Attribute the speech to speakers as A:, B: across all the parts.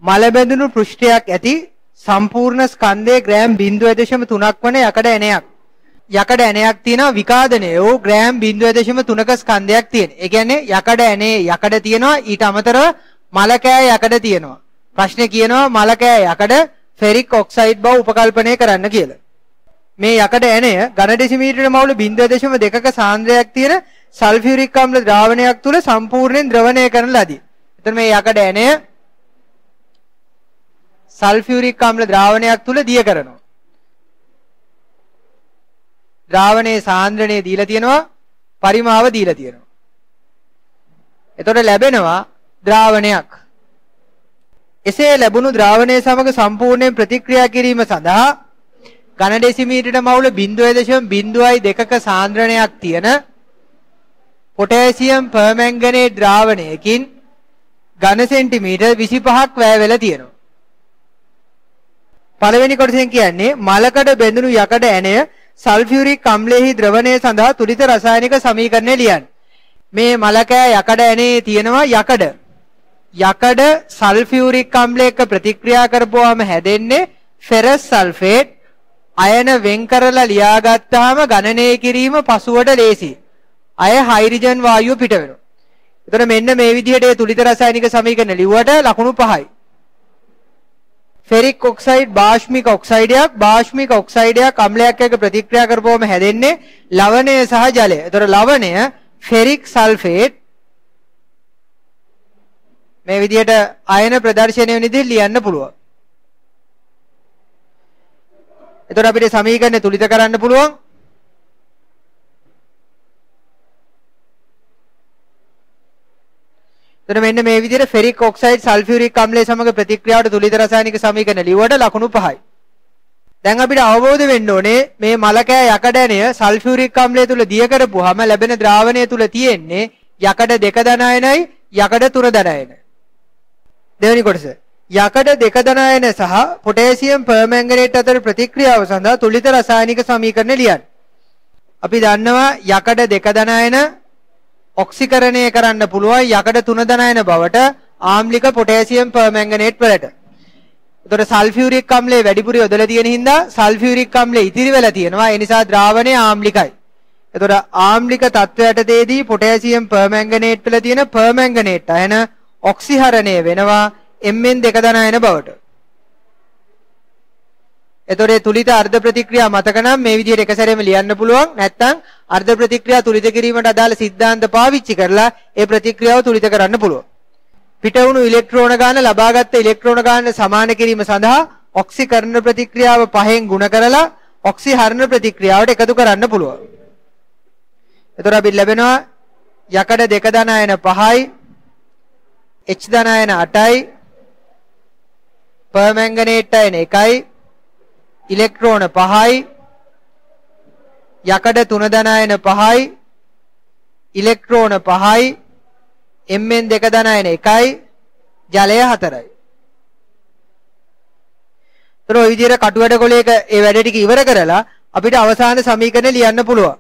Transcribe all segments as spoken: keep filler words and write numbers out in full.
A: මල බැඳුණු පෘෂ්ඨයක් ඇති සම්පූර්ණ ස්කන්ධයේ ග්‍රෑම් zero point three ක් වන යකඩ ඇණයක්. යකඩ ඇණයක් තියෙනවා විකාදනයේ ඕ ග්‍රෑම් zero point three ක ස්කන්ධයක් තියෙන. ඒ කියන්නේ යකඩ ඇණේ යකඩ තියෙනවා ඊට අමතරව මල කෑ යකඩ තියෙනවා. ප්‍රශ්නේ කියනවා මල කෑ යකඩ ෆෙරික් ඔක්සයිඩ් බව උපකල්පනය කරන්න කියලා. මේ යකඩ ඇණය ඝන ඩෙසිමීටර මවුල zero point two ක සාන්ද්‍රයක් තියෙන සල්ෆියුරික් අම්ල ද්‍රාවණයක් තුල සම්පූර්ණයෙන් ද්‍රවණය කරන ලදී. එතන මේ යකඩ ඇණය සල්ෆියුරික් අම්ල ද්‍රාවණයක් තුල දිය කරනවා. ද්‍රාවණයේ සාන්ද්‍රණය දීලා තියෙනවා පරිමාව දීලා තියෙනවා. එතකොට ලැබෙනවා ද්‍රාවණයක්. එසේ ලැබුණු ද්‍රාවණය සමග සම්පූර්ණයෙන් ප්‍රතික්‍රියා කිරීම සඳහා ඝන ඩෙසිමීටර මවුල zero point two ක සාන්ද්‍රණයක් තියෙන පොටෑසියම් පර්මැංගනේට් ද්‍රාවණයකින් ඝන සෙන්ටිමීටර් විසිපහක් වැය වෙලා තියෙනවා. පළවෙනි කොටසෙන් කියන්නේ මලකඩ බැඳුණු යකඩ ඇණය සල්ෆියුරික් අම්ලයේහි ද්‍රවණය සඳහා තුලිත රසායනික සමීකරණය ලියන්න. මේ මලකෑ යකඩ ඇණේ තියෙනවා යකඩ. යකඩ සල්ෆියුරික් අම්ලය එක්ක ප්‍රතික්‍රියා කරපුවාම හැදෙන්නේ ෆෙරස් සල්ෆේට්. අයන වෙන් කරලා ලියාගත්තාම ගණනය කිරීම පසුවට ලේසි. අය හයිඩ්‍රජන් වායුව පිට වෙනවා. එතකොට මෙන්න මේ විදිහට ඒ තුලිත රසායනික සමීකරණ ලිව්වට ලකුණු පහයි. ෆෙරික් ඔක්සයිඩ් බාෂ්මික ඔක්සයිඩයක් බාෂ්මික ඔක්සයිඩයක් අම්ලයක් එක්ක ප්‍රතික්‍රියා කරපුවම හැදෙන්නේ ලවණය සහ ජලය. එතකොට ලවණය ෆෙරික් සල්ෆේට් මේ විදිහට අයන ප්‍රදර්ශනය වෙන විදිහට ලියන්න පුළුවන්. එතකොට අපිට සමීකරණය තුලිත කරන්න පුළුවන්. එතකොට මෙන්න මේ විදිහට ෆෙරික් ඔක්සයිඩ් සල්ෆියුරික් අම්ලය සමග ප්‍රතික්‍රියාවට තුලිත රසායනික සමීකරණ ලිව්වට ලකුණු පහයි. දැන් අපිට අවබෝධ වෙන්න ඕනේ මේ මලකෑ යකඩ ඇණය සල්ෆියුරික් අම්ලය තුල දිය කරපුවාම ලැබෙන ද්‍රාවණය තුල තියෙන්නේ යකඩ දෙක ධන අයනයි යකඩ තුන ධන අයනයි. දෙවෙනි කොටස යකඩ දෙක ධන අයන සහ පොටෑසියම් පර්මැංගනේට් අතර ප්‍රතික්‍රියාව සඳහා තුලිත රසායනික සමීකරණ ලියන්න. අපි දන්නවා යකඩ දෙක ධන අයන ඔක්සිකරණය කරන්න පුළුවන් යකඩ තුන ධන අයන බවට ආම්ලික පොටෑසියම් පර්මැංගනේට් වලට. එතකොට සල්ෆියුරික් අම්ලය වැඩිපුර යොදලා තියෙන හින්දා සල්ෆියුරික් අම්ලය ඉතිරි වෙලා තියෙනවා. ඒ නිසා ද්‍රාවණය ආම්ලිකයි. එතකොට ආම්ලික තත්වයටදී පොටෑසියම් පර්මැංගනේට් වල තියෙන පර්මැංගනේට් අයන ඔක්සිහරණය වෙනවා Mn දෙක ධන අයන බවට. එතකොට තුලිත අර්ධ ප්‍රතික්‍රියා මතක නම් මේ විදිහට එක සැරේම ලියන්න පුළුවන්. නැත්නම් අර්ධ ප්‍රතික්‍රියා තුලිත කිරීමට අදාළ સિદ્ધාන්ත පාවිච්චි කරලා ඒ ප්‍රතික්‍රියාව තුලිත කරන්න පුළුවන්. පිට වුණු ඉලෙක්ට්‍රෝන ගාන ලබාගත් ඉලෙක්ට්‍රෝන ගාන සමාන කිරීම සඳහා ඔක්සිකරණ ප්‍රතික්‍රියාව පහෙන් ගුණ කරලා ඔක්සිහරණ ප්‍රතික්‍රියාවට එකතු කරන්න පුළුවන්. එතකොට අපි ලැබෙනවා යකඩ දෙක ධන අයන පහයි H ධන අයන අටයි පර්මැංගනේට් අයන එකයි ඉලෙක්ට්‍රෝන පහයි යකඩ තුන ධන අයන පහයි ඉලෙක්ට්‍රෝන පහයි Mn දෙක ධන අයන එකයි ජලය හතරයි. ඒතර ඔය විදිහට කටුවැඩ කොලයක ඒ වැඩ ටික ඉවර කරලා අපිට අවසාන සමීකරණය ලියන්න පුළුවන්.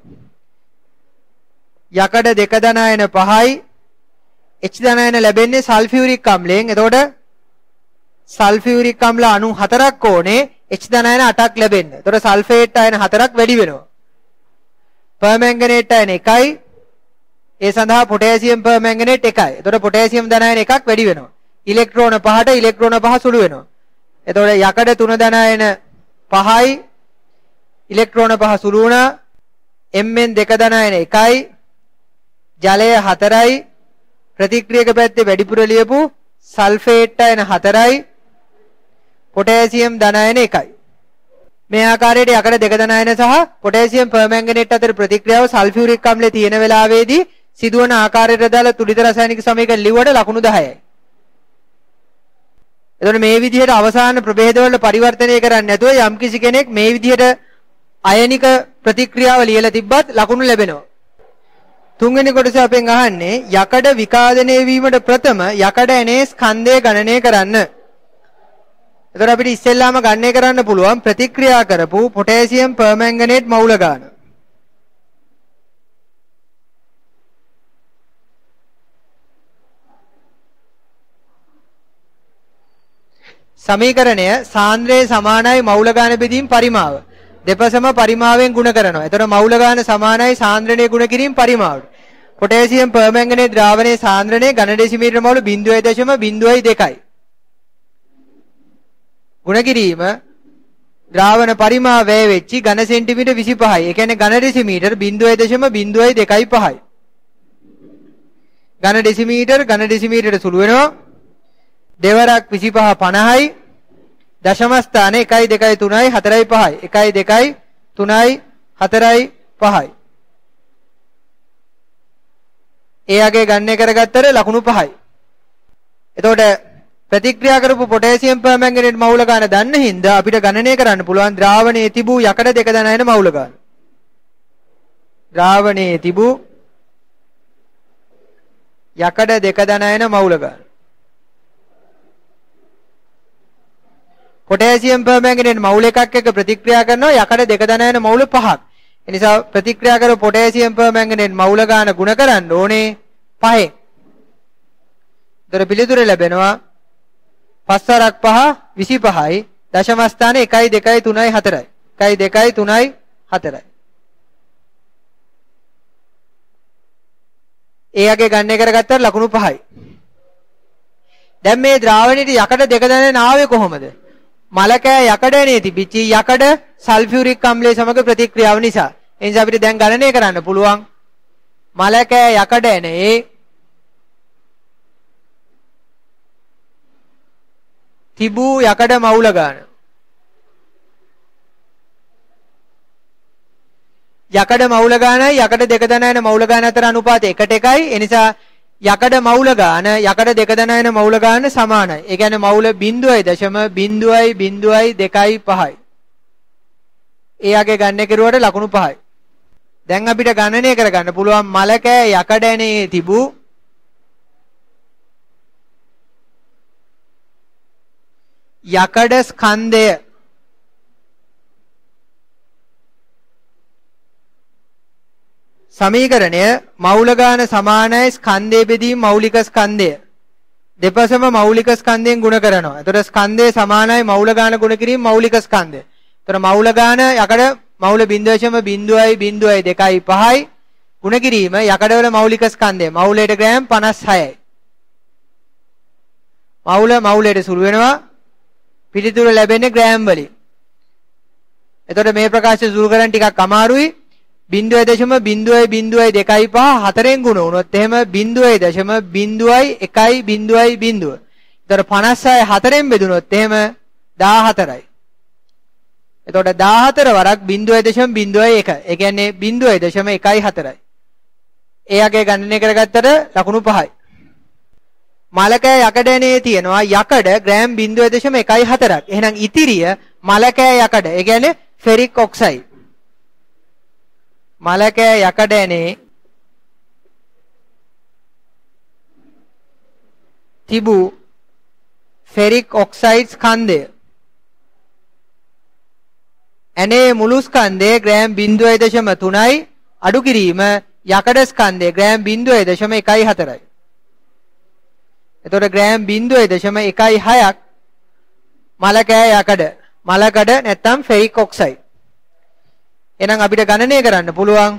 A: යකඩ දෙක ධන අයන පහයි H ධන අයන ලැබෙන්නේ සල්ෆියුරික් අම්ලයෙන්. එතකොට සල්ෆියුරික් අම්ල අණු හතරක් ඕනේ H ධන අයන අටක් ලැබෙන්න. එතකොට සල්ෆේට් අයන හතරක් වැඩි වෙනවා. පර්මැංගනේට් අයන එකයි. ඒ සඳහා පොටෑසියම් පර්මැංගනේට් එකයි. එතකොට පොටෑසියම් ධන අයන එකක් වැඩි වෙනවා. ඉලෙක්ට්‍රෝන පහට ඉලෙක්ට්‍රෝන පහ සුළු වෙනවා. එතකොට යකඩ තුන ධන අයන පහයි ඉලෙක්ට්‍රෝන පහ සුළු වුණා. Mn දෙක ධන අයන එකයි ජලය හතරයි ප්‍රතික්‍රියක පැත්තේ වැඩිපුර ලියපු සල්ෆේට් අයන හතරයි පොටෑසියම් ධන අයන එකයි. මේ ආකාරයට යකඩ දෙක ධන අයන සහ පොටෑසියම් පර්මැංගනේට් අතර ප්‍රතික්‍රියාව සල්ෆියුරික් අම්ලයේ තියෙන වෙලාවේදී සිදුවන ආකාරයට දාලා තුලිත රසායනික සමීකරණ ලිව්වට ලකුණු දහයයි. එතකොට මේ විදිහට අවසාන ප්‍රභේද වලට පරිවර්තනය කරන්නේ නැතුව යම්කිසි කෙනෙක් මේ විදිහට අයනික ප්‍රතික්‍රියාව ලියලා තිබ්බත් ලකුණු ලැබෙනවා. තුන්වෙනි කොටස අපෙන් අහන්නේ යකඩ විකාදනය වීමට ප්‍රථම යකඩ ඇනේ ස්කන්ධය ගණනය කරන්න. එතකොට අපිට ඉස්සෙල්ලාම ගණනය කරන්න පුළුවන් ප්‍රතික්‍රියා කරපු පොටෑසියම් පර්මැංගනේට් මවුල ගාන. සමීකරණය සාන්ද්‍රයේ සමානයි මවුල ගාන බෙදීම පරිමාව. දෙපසම පරිමාවෙන් ගුණ කරනවා. එතකොට මවුල ගාන සමානයි සාන්ද්‍රණයේ ගුණ කිරීම පරිමාවට. පොටෑසියම් පර්මැංගනේට් ද්‍රාවණයේ සාන්ද්‍රණය ඝන ඩෙසිමීටර මවුල zero point zero two. ගුණ කිරීම ද්‍රාවණ පරිමාව වැය වෙච්චි ඝන සෙන්ටිමීටර විසිපහයි. ඒ කියන්නේ ඝන decimetre zero point zero two five. ඝන ඩෙසිමීටර ඝන ඩෙසිමීටරට සුළු වෙනවා. දෙවරක් විසිපහ පනහයි. දශම ස්ථානයේ එකයි දෙකයි තුනයි හතරයි පහයි. එකයි දෙකයි තුනයි හතරයි පහයි. ඒ අගේ ගණනය කරගත්තට ලකුණු පහයි. එතකොට ප්‍රතික්‍රියා කරපු පොටෑසියම් පර්මැංගනේට් මවුල ගාන දන්න හින්දා අපිට ගණනය කරන්න පුළුවන් ද්‍රාවණයේ තිබූ යකඩ දෙක දනයන මවුල ගාන. ද්‍රාවණයේ තිබූ යකඩ දෙක දනයන මවුල ගාන. පොටෑසියම් පර්මැංගනේට් මවුල එකක් එක්ක ප්‍රතික්‍රියා කරනවා යකඩ දෙක දනයන මවුල පහක්. ඒ නිසා ප්‍රතික්‍රියා කරපු පොටෑසියම් පර්මැංගනේට් මවුල ගාන ගුණ කරන්න ඕනේ පහෙන්. දර පිළිතුර ලැබෙනවා පස් වරක් පහ විසිපහයි. දශම ස්ථානයේ එකයි දෙකයි තුනයි හතරයි. එකයි දෙකයි තුනයි හතරයි. ඒ අගේ ගණනය කරගත්තාට ලකුණු පහයි. දැන් මේ ද්‍රාවණයට යකඩ දෙක දනයන ආවේ කොහොමද? මලකෑ යකඩනේ තිබිච්ච යකඩ සල්ෆියුරික් අම්ලය සමග ප්‍රතික්‍රියාව නිසා. ඒ නිසා අපිට දැන් ගණනය කරන්න පුළුවන් මලකෑ යකඩනේ තිබූ යකඩ මවුල ගාන. යකඩ මවුල ගානයි යකඩ දෙක දනයන මවුල ගාන අතර අනුපාතය එකට එකයි. ඒ නිසා යකඩ මවුල ගාන යකඩ දෙක දනයන මවුල ගාන සමානයි. ඒ කියන්නේ මවුල zero point zero two five. ඒ අගේ ගණනය කරුවට ලකුණු පහයි. දැන් අපිට ගණනය කරගන්න පුළුවන් මලකෑ යකඩනේ තිබූ යකඩ ස්කන්ධය සමීකරණය මවුල ගාන සමානයි ස්කන්ධය බෙදීම මෞලික ස්කන්ධය. දෙපසම මෞලික ස්කන්ධයෙන් ගුණ කරනවා. එතකොට ස්කන්ධය සමානයි මවුල ගාන ගුණ කිරීම මෞලික ස්කන්ධය. එතකොට මවුල ගාන යකඩ මවුල zero point zero two five ගුණ කිරීම යකඩවල මෞලික ස්කන්ධය. මවුලයට ග්‍රෑම් පනස්හයයි. මවුල මවුලයට සුළු වෙනවා. පිළිතුර ලැබෙන්නේ ග්‍රෑම් වලින්. එතකොට මේ ප්‍රකාශය සුළු කරන්න ටිකක් අමාරුයි. zero point zero two five හතරෙන් ගුණ වුණොත් එහෙම zero point zero one. එතකොට පනස්හය හතරෙන් බෙදුනොත් එහෙම දාහතරයි. එතකොට දාහතර වරක් zero point zero one. ඒ කියන්නේ zero point one four. ඒ අගේ ගණනය කරගත්තට ලකුණු පහයි. මලකෑ යකඩනේ තියෙනවා යකඩ gram zero point one four. එහෙනම් ඉතිරිය මලකෑ යකඩ. ඒ කියන්නේ ෆෙරික් ඔක්සයිඩ්. මලකෑ යකඩනේ තිබූ ෆෙරික් ඔක්සයිඩ් ස්කන්ධය. ඇනේ මුළු ස්කන්ධය ග්‍රෑම් zero point three අඩු කිරීම යකඩ ස්කන්ධය gram zero point one four. එතකොට gram zero point one six මලකෑ යකඩ. මලකඩ නැත්නම් ෆෙරික් ඔක්සයිඩ්. එහෙනම් අපිට ගණනය කරන්න පුළුවන්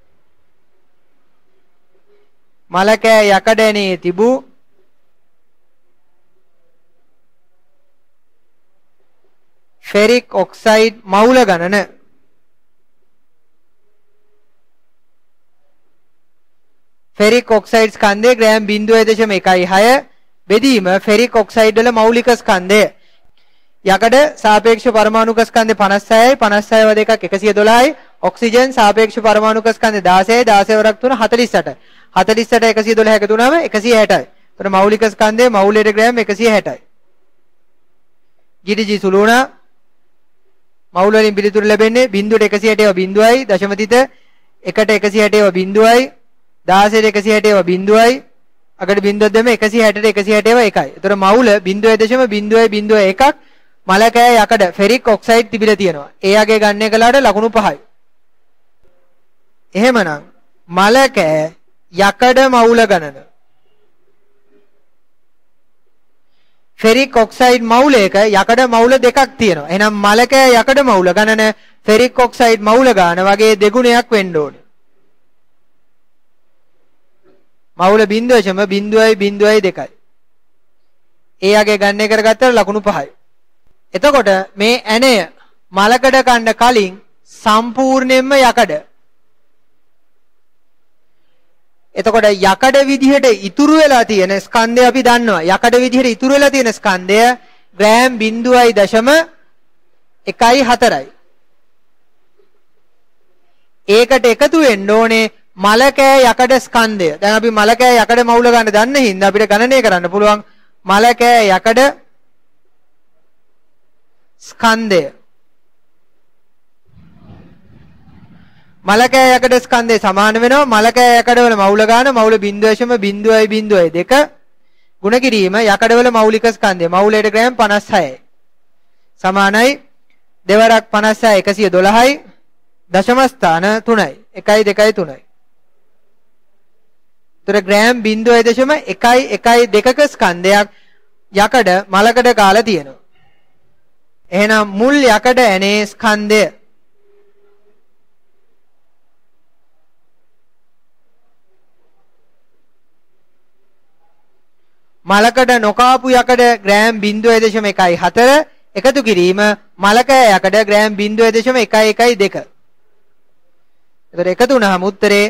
A: මලකෑ යකඩනේ තිබූ ෆෙරික් ඔක්සයිඩ් මවුල ගණන ෆෙරික් ඔක්සයිඩ් ස්කන්ධය gram zero point one six බෙදීම ෆෙරික් ඔක්සයිඩ් වල මෞලික ස්කන්ධය. යකඩ සාපේක්ෂ පරමාණුක ස්කන්ධය පනස්හයයි පනස්හය වද එකක් එකසිය දොළහයි. ඔක්සිජන් සාපේක්ෂ පරමාණුක ස්කන්ධය දාසයයි දාසය වරක් තුන හතළිස් අටයි. හතළිස් අට එකසිය දොළහ එකතු වුණාම එකසිය හැටයි. එතන මෞලික ස්කන්ධය මවුලයට ග්‍රෑම් එකසිය හැටයි. ජීඩීජී සුළු වුණා. මවුල වලින් පිළිතුරු ලැබෙන්නේ බිංදුවට එකසිය හැටේව බිංදුවයි දශම තිත එකට එකසිය හැටේව බිංදුවයි දාසයට එකසිය හැටේව බිංදුවයි අගට බිංදුවක් දැම්ම එකසිය හැටට එකසිය හැටේව එකයි. එතකොට මවුල zero point zero one මලකෑ යකඩ ෆෙරික් ඔක්සයිඩ් තිබිලා තියෙනවා. ඒ අගේ ගණනය කළාට ලකුණු පහයි. එහෙමනම් මලකෑ යකඩ මවුල ගණන ෆෙරික් ඔක්සයිඩ් මවුලයක යකඩ මවුල දෙකක් තියෙනවා. එහෙනම් මලකෑ යකඩ මවුල ගණන ෆෙරික් ඔක්සයිඩ් මවුල ගාන වගේ දෙගුණයක් වෙන්න ඕනේ. මවුල බිංදුව දශම බිංදුවයි බිංදුවයි දෙකයි. ඒ යගේ ගණනය කරගත්තා ලකුණු පහයි. එතකොට මේ ඇණය මලකඩ කන්න කලින් සම්පූර්ණයෙන්ම යකඩ. එතකොට යකඩ විදිහට ඉතුරු වෙලා තියෙන ස්කන්ධය අපි දන්නවා. යකඩ විදිහට ඉතුරු වෙලා තියෙන ස්කන්ධය ග්‍රෑම් බිංදුවයි දශම එකයි හතරයි. ඒකට එකතු වෙන්න ඕනේ මලකෑ යකඩ ස්කන්ධය. දැන් අපි මලකෑ යකඩ මවුල ගන්න දන්න හින්දා අපිට ගණනය කරන්න පුළුවන් මලකෑ යකඩ ස්කන්ධය. මලකෑ යකඩ ස්කන්ධය සමාන වෙනවා මලකෑ යකඩ වල මවුල ගාන මවුල බිංදුව දශම බිංදුවයි බිංදුවයි දෙක ගුණ කිරීම යකඩ වල මෞලික ස්කන්ධය මවුලයට ග්‍රෑම් පනස් හයයි සමානයි දෙවරක් පනස් හය එකසිය දොළහයි දශම ස්ථාන තුනයි එකයි දෙකයි තුනයි. ඒතර ග්‍රෑම් බිංදුවයි දශම එකයි එකයි දෙකක ස්කන්ධයක් යකඩ මලකඩ කාලා තියෙනවා. එහෙනම් මුල් යකඩ ඇනේ ස්කන්ධය මලකඩ නොකාපු යකඩ ග්‍රෑම් බිංදුවයි දශම එකයි හතර එකතු කිරීම මලකෑ යකඩ ග්‍රෑම් බිංදුවයි දශම එකයි එකයි දෙක. ඒතර එකතු වුණාම උත්තරේ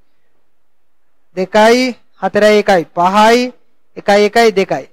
A: දෙකයි හතරයි එකයි පහයි එකයි එකයි දෙකයි.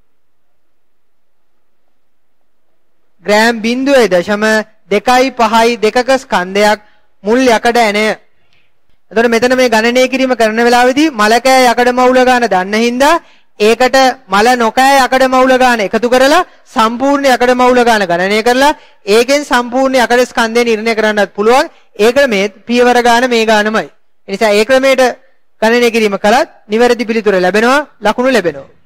A: ග්‍රෑම් බිංදුවයි දශම දෙකයි පහයි දෙකක ස්කන්ධයක් මුල් යකඩ ඇණය. එතකොට මෙතන මේ ගණනය කිරීම කරන වෙලාවේදී මලකෑ යකඩ මවුල ගන්න දන්න හින්දා ඒකට මල නොකෑ යකඩ මවුල ගන්න එකතු කරලා සම්පූර්ණ යකඩ මවුල ගන්න ගණනය කරලා ඒකෙන් සම්පූර්ණ යකඩ ස්කන්ධය නිර්ණය කරන්නත් පුළුවන්. ඒ ක්‍රමයේ පියවර ගන්න මේ ගානමයි. ඒ නිසා ඒ ක්‍රමයට ගණනය කිරීම කළත් නිවැරදි පිළිතුර ලැබෙනවා ලකුණු ලැබෙනවා.